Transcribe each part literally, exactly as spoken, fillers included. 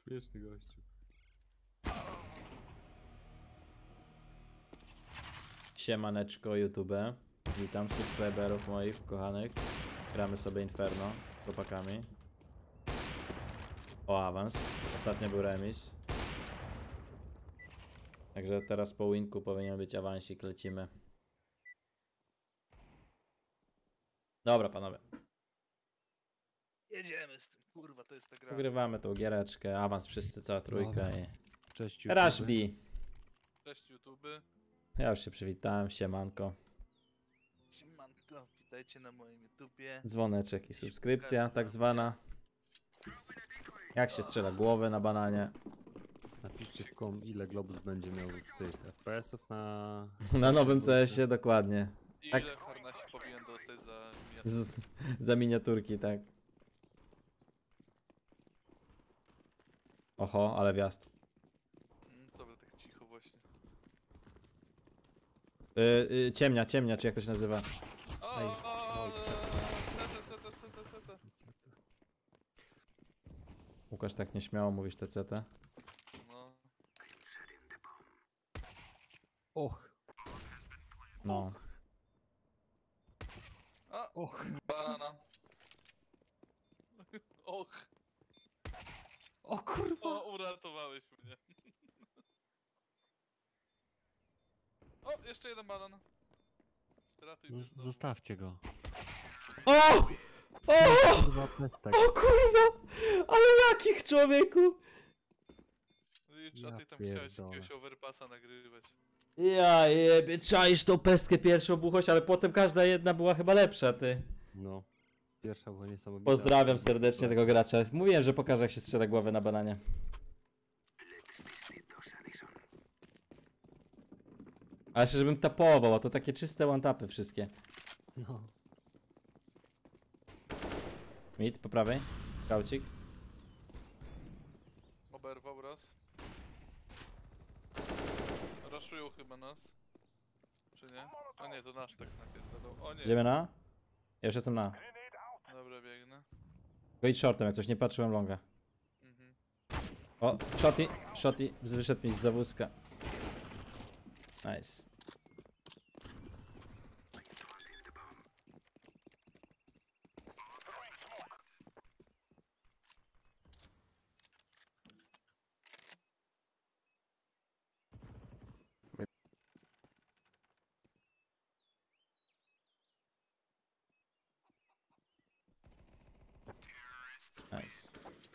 Śmieszny gościu. Siemaneczko YouTube. Witam subskryberów moich kochanych. Gramy sobie Inferno z chłopakami. O awans. Ostatnio był remis. Także teraz po winku powinien być awansik, lecimy. Dobra panowie. Jedziemy z tym, kurwa, to jest ta gra. Ugrywamy tą giereczkę, awans wszyscy, cała trójka Dobra. i... Cześć YouTube. Rushby. Cześć YouTube. Ja już się przywitałem, siemanko. Siemanko, witajcie na moim YouTubie. Dzwoneczek i subskrypcja tak zwana. Jak się strzela głowy na bananie? Napiszcie w kom, ile Globus będzie miał tych F P S-ów na... Na nowym C S-ie dokładnie. I Tak. ile Harnasi powinien dostać za miasto? Z, za miniaturki, tak. Oho, ale wjazd. Mm, Co by tak cicho właśnie. Yy, yy, ciemnia, ciemnia, czy jak to się nazywa? O, Ej. o, o, seta, seta, seta, seta. Łukasz, tak nieśmiało mówisz T C T. No. Och, No. A, och. banana. Och, O kurwa! o, uratowałeś mnie. O, jeszcze jeden banan. Ratuj mnie Z znowu. zostawcie go. O! O! Kurwa, pestek. O kurwa! Ale jakich, człowieku? Rich, Ja a ty tam chciałeś pierdolę. jakiegoś overpassa nagrywać. Ja jebie, czaisz tą pestkę pierwszą buchość, ale potem każda jedna była chyba lepsza, ty. No. Pierwsza była niesamowita. Pozdrawiam serdecznie tego gracza. Mówiłem, że pokażę jak się strzela głowę na bananie. Ale jeszcze żebym tapował, a to takie czyste one-tapy wszystkie. No. Mid po prawej. Kaucik. Oberwał raz. Raszują chyba nas. Czy nie? A nie, to nasz tak napierdalał. O nie. Idziemy na? Ja już jestem na. Dobra, biegnę. Go idź shortem, jak coś nie patrzyłem longa. Mhm. O, shoti, shoti, wyszedł mi z zawózka. Nice. Nice.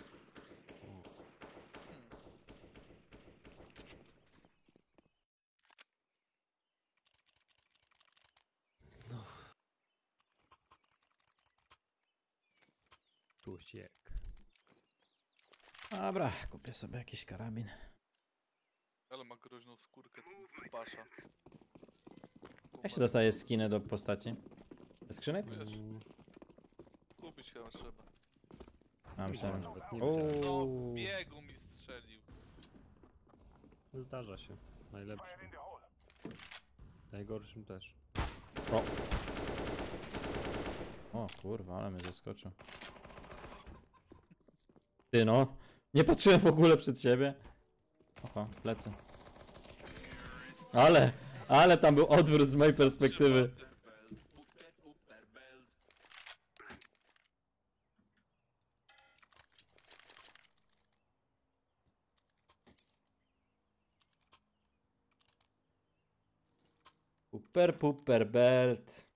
Tusiek. Dobra, kupię sobie jakiś karabin. Ale ma groźną skórkę ten pasza. Jak się dostaje skiny do postaci? Ze skrzynek? Wiesz, Mm, kupić chyba trzeba. A, myślałem. nawet nie wiedziałem. No, Uuu. w biegu mi strzelił. Zdarza się. Najlepszym. Najgorszym też. O. O kurwa, ale mnie zaskoczył. Ty no, nie patrzyłem w ogóle przed siebie. Oho, plecy. Ale, ale tam był odwrót z mojej perspektywy. Super, puper belt.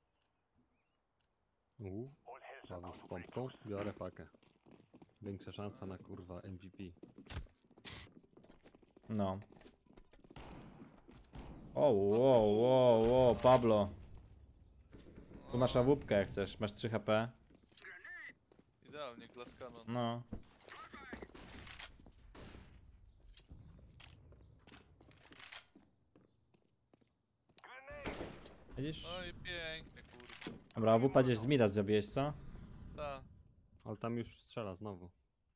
Uuu. Paweł z pompką. Biorę pakę. Większa szansa na kurwa M V P. No. O, wow, wow, wow, Pablo. Tu masz awupkę jak chcesz, masz trzy H P. Idealnie, glass cannon. No. Widzisz? No i pięknie, kurwa. Dobra, awupa gdzieś z mida zrobiłeś, co? Ta. Ale tam już strzela znowu.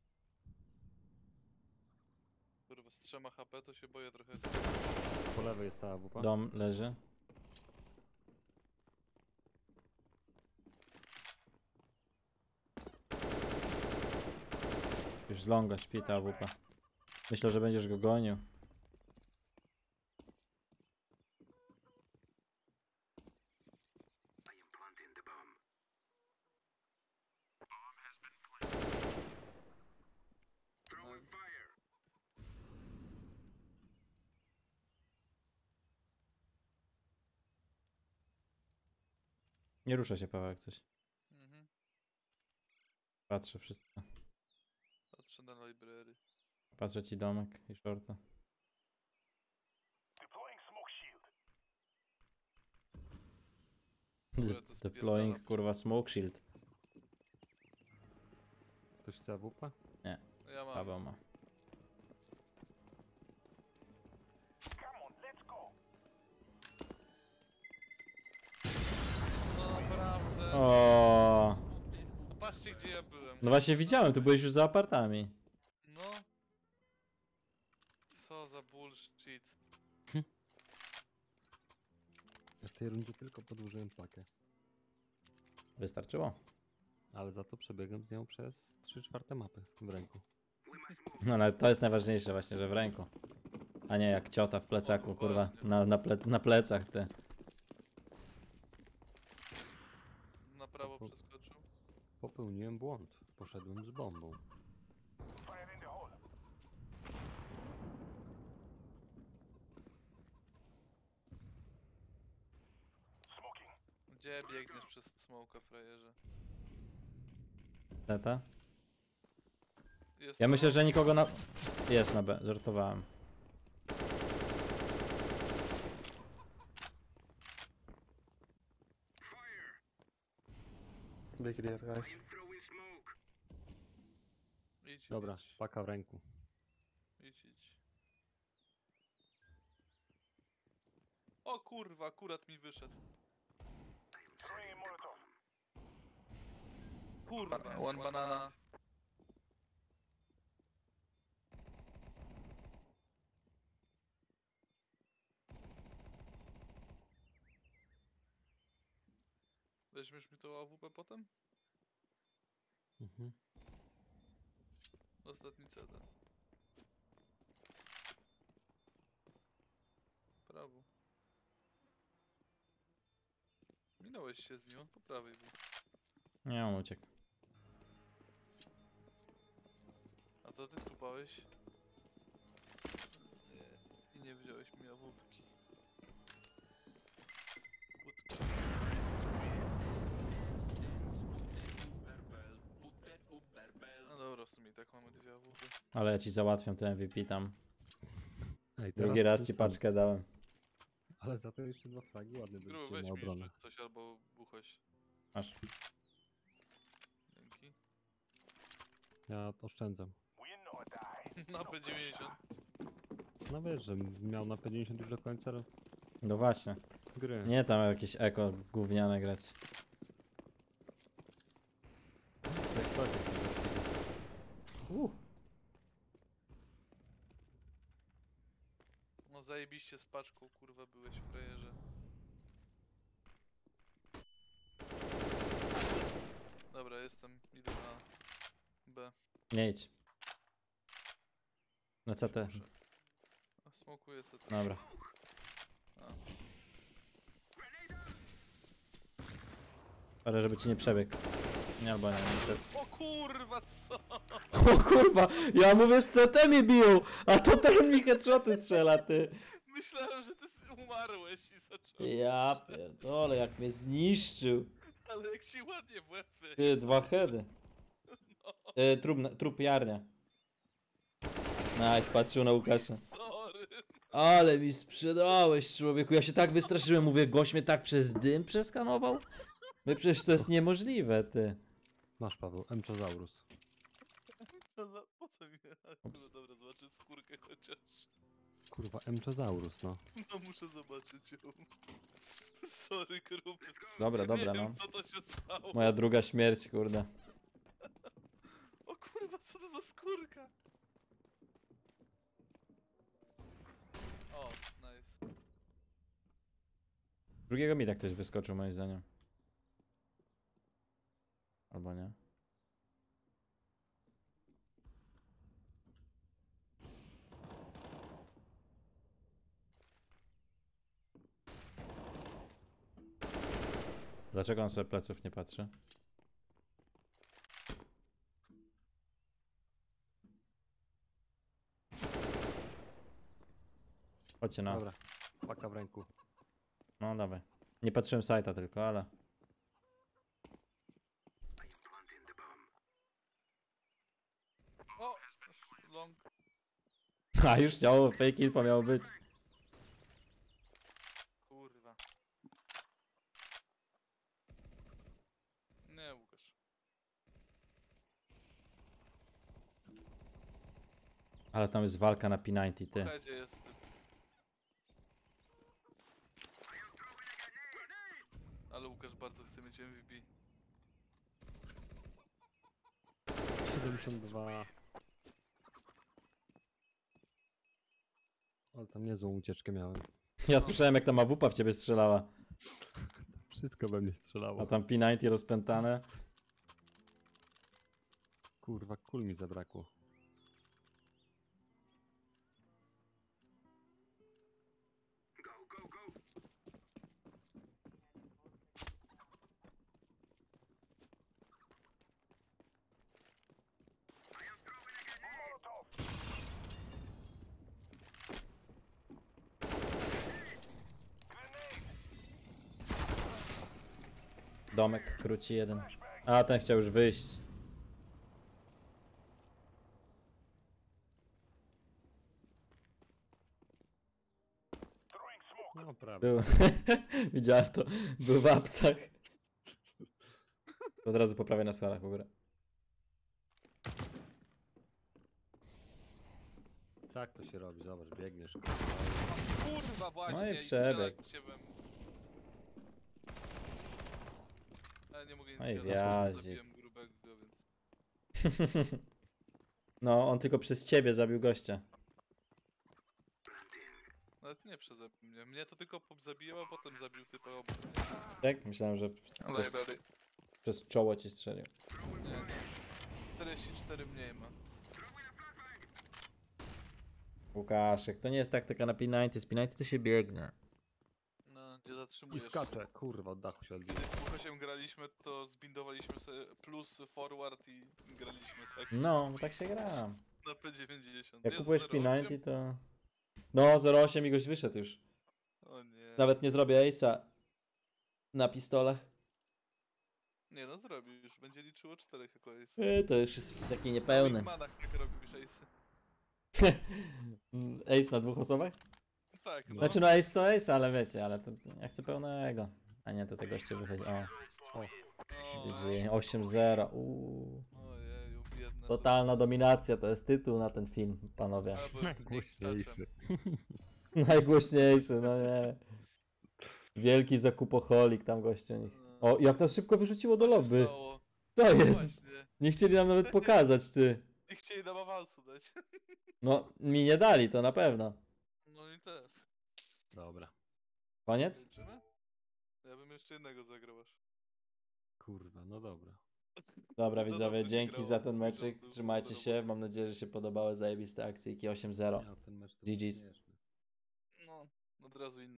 Kurwa, z trzema H P to się boję trochę. Po lewej jest ta A W P. Dom leży. Już Już z longa śpi ta A W P. Myślę, że będziesz go gonił. Nie rusza się Paweł jak coś. Mhm. Patrzę wszystko. Patrzę na library. Patrzę ci domek i shorta. Dobra, to Deploying spierdalam. kurwa smoke shield. Ktoś chce A W P? Ja mam. Paweł ma. No naprawdę. O, A patrzcie gdzie ja byłem. no właśnie widziałem, tu byłeś już za apartami. No. Co za bullshit. Ja w tej rundzie tylko podłużyłem pakę. Wystarczyło. Ale za to przebiegłem z nią przez trzy czwarte mapy w ręku. No ale to jest najważniejsze właśnie, że w ręku. A nie jak ciota w plecaku, kurwa. Na, na, ple, na plecach ty. Na prawo Po- przeskoczył. Popełniłem błąd. Poszedłem z bombą. Gdzie biegniesz przez smoka, frajerze? Teta? Jest Ja to- myślę, że nikogo na... Jest na B, żartowałem. Big rear, guys. Idź, Dobra, idź, paka w ręku. idź, idź. O kurwa, akurat mi wyszedł. Kurwa, one banana. Weźmiesz mi to A W P potem? Mhm. Ostatni C D. Prawo. Minąłeś się z nią, po prawej był. Nie, on uciekł. A to ty tupałeś? Nie. I nie wziąłeś mi awupki. Łódka. No dobra, w sumie i tak mamy dwie awupy. Ale ja ci załatwiam ten M V P tam. Ej, Drugi teraz raz ten ci sam. paczkę dałem. Ale za to jeszcze dwa fragi ładne Gruby, byliście weź na mi obronę. jeszcze coś albo buchoś. Masz. Dzięki. Ja oszczędzam. Na P dziewięćdziesiąt. No wiesz, że miał na P dziewięćdziesiąt już do końca No właśnie. gry. Nie tam jakieś eko gówniane grać. Jak to jest? Uh. No zajebiście z paczką, kurwa, byłeś w frajerze. Dobra, jestem, idę na B. Nie idź. No co ty? A, smokuję C T. Dobra. A. Parę, żeby ci nie przebiegł. Nie, albo nie, nie przebiegł. O kurwa, co? O kurwa, ja mówię z C T mnie biją, a to ten mi headshoty strzela, ty. Myślałem, że ty s- umarłeś i zacząłem. Ja pierdolę, jak mnie zniszczył. Ale jak ci ładnie w łeb wy- Ty, dwa heady. Y, trup, trup jarnia. Nice, patrzył na Łukasza. Sorry. Ale mi sprzedałeś, człowieku. Ja się tak wystraszyłem, mówię, gość mnie tak przez dym przeskanował? No przecież to jest niemożliwe, ty. Masz Paweł, Emczozaurus. No, no, po co mi? No Ups. dobra, zobaczę skórkę chociaż. Kurwa, Emczozaurus, no. No muszę zobaczyć ją. Sorry, gruby. Dobra, dobra, Nie no. wiem, co to się stało. Moja druga śmierć, kurde. O kurwa, co to za skórka? O, nice. Drugiego mi tak ktoś wyskoczył, moim zdaniem. Albo nie. Dlaczego on sobie pleców nie patrzy? Chodźcie na. Dobra, paka w ręku. No dawaj. Nie patrzyłem sajta tylko, ale. O! Long. A już chciało, fake info miało być. Kurwa. Nie, Łukasz. Ale tam jest walka na P dziewięćdziesiąt, ty. Headzie jest typ. Ale Łukasz bardzo chce mieć M V P. siedemdziesiąt dwa. Ale tam niezłą ucieczkę miałem. Ja słyszałem jak ta mawupa w ciebie strzelała. Wszystko we mnie strzelało. A tam P dziewięćdziesiąt rozpętane. Kurwa, kul mi zabrakło. Domek króci jeden. A ten chciał już wyjść. No prawie. Był. Widziałem to. Był w apsach. Od razu poprawię na skalach u góry. Tak to się robi, zobacz, biegniesz. Kurwa właśnie, No i i przebieg. strzelać się bym. Ale nie mogę nic No i zgadać, wjaździk. zabiłem grubego, więc... No, on tylko przez ciebie zabił gościa. Nawet nie przeze mnie. Mnie to tylko pop zabiło, a potem zabił typa obok mnie. Tak? Myślałem, że przez, Library. przez czoło ci strzelił. Nie, nie. czterdzieści cztery mniej ma. Łukaszek, to nie jest taktyka na P dziewięćdziesiąt, z P dziewięćdziesiąt to się biegnie. No, nie I zatrzymujesz. skacze, kurwa, od dachu się odbił. Kiedy z Łukaszem graliśmy, to zbindowaliśmy sobie plus forward i graliśmy tak. No, bo tak się gra. Na P dziewięćdziesiąt. Jak Jezu, kupujesz P zero osiem? dziewięćdziesiąt to... No, zero osiem i goś wyszedł już. O nie. Nawet nie zrobię ace'a na pistolach. Nie no, zrobił już. Będzie liczyło czterech jako ace. Yy, to już jest taki W niepełny. manach tak robisz ace. Ace na dwóch osobach? Tak, no. Znaczy no ace to ace, ale wiecie, ale to ja chcę pełnego. A nie, to te goście wychodzi. O, O, G G, osiem zero. Uuu. Ojeju, biedne. Totalna dominacja, to jest tytuł na ten film, panowie. Albo z Najgłośniejszy. Najgłośniejszy, no nie. Wielki zakupoholik tam gościu nich. O, jak to szybko wyrzuciło do lobby. Stało. To No jest. właśnie. Nie chcieli nam nawet pokazać, ty. Nie chcieli nam awansu dać. No, mi nie dali, to na pewno. No i też. Dobra. Koniec? Kończymy? Ja bym jeszcze jednego zagrał aż. Kurwa, no dobra. Dobra Za widzowie, dobrze się dzięki grało, za ten mi meczyk. się Trzymajcie się, podobało. mam nadzieję, że się podobały zajebiste akcyjki osiem zero. Miał ten mecz to G G's. był śmieszny. No, od razu inny.